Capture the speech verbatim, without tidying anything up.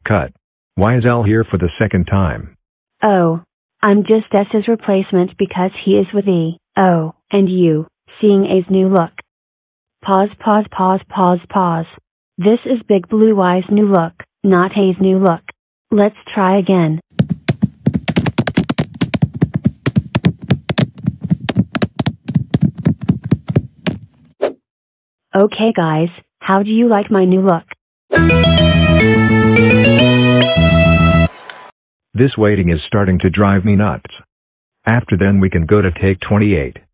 Cut. Why is Al here for the second time? Oh. I'm just S's replacement because he is with E. Oh, and you, seeing A's new look. Pause pause pause pause pause. This is Big Blue Eye's new look, not A's new look. Let's try again. Okay guys, how do you like my new look? This waiting is starting to drive me nuts. After then we can go to take twenty-eight.